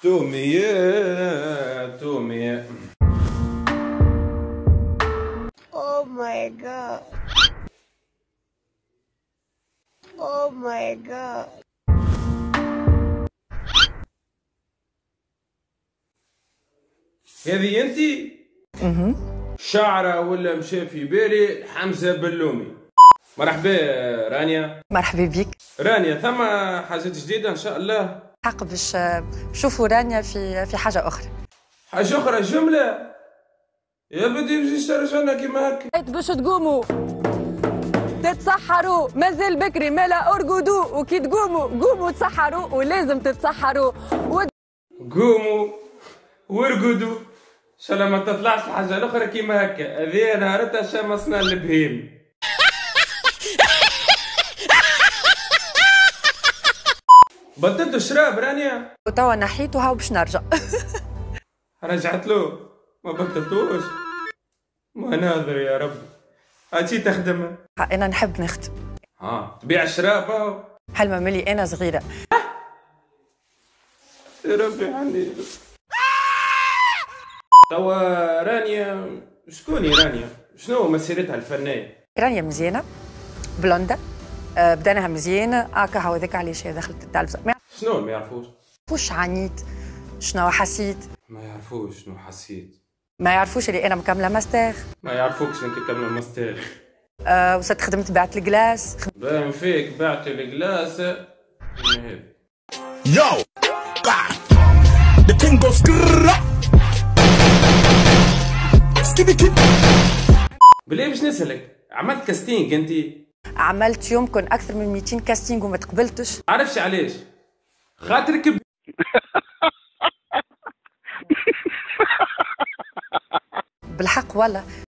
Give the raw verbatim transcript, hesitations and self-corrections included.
تومي تومي. Oh my god. Oh my god. هذه انتي؟ اها شعرة ولا مشى في بالي حمزة بلومي. مرحبا رانيا. مرحبا بك رانيا، ثم حاجات جديدة ان شاء الله؟ حق باش نشوفوا رانيا في في حاجه اخرى. حاجة أخرى جملة؟ يا بدي يمشي يشترجنا كيما هكا. باش تقوموا تتسحروا، مازال بكري مالا ارقدوا، وكي تقوموا قوموا تسحروا ولازم تتسحروا و... قوموا وارقدوا. ان شاء الله ما تطلعش الحاجة الأخرى كيما هكا. هذه نهارتها شمسنا البهيم. بطلت الشراب رانيا؟ وتوا نحيت وهاو باش نرجع. رجعت له ما بطلتوش. ما ناظر يا ربي. هاتي تخدم. انا نحب نخدم. ها تبيع الشراب اهو. حلمة ملي انا صغيره. يا ربي عني. توا رانيا شكوني رانيا؟ شنو مسيرتها الفنية؟ رانيا مزيانه بلوندا، أه بدانها مزيانه هكا هو ذاك علاش هي دخلت التلفزه. ما شنو ما يعرفوش؟ يعرفوش عانيت شنو حسيت، ما يعرفوش شنو حسيت. ما يعرفوش اللي انا مكمله ماستر. ما يعرفوكش انت كامله ماستر. أه وصلت خدمت بعت الكلاس. باين فيك بعت الكلاس. Yo! The thing goes بلي باش نسألك، عملت كاستينج انت؟ عملت يمكن اكثر من مئتين كاستينج وما تقبلتش. عارفش علاش؟ خاطرك ب... بالحق والله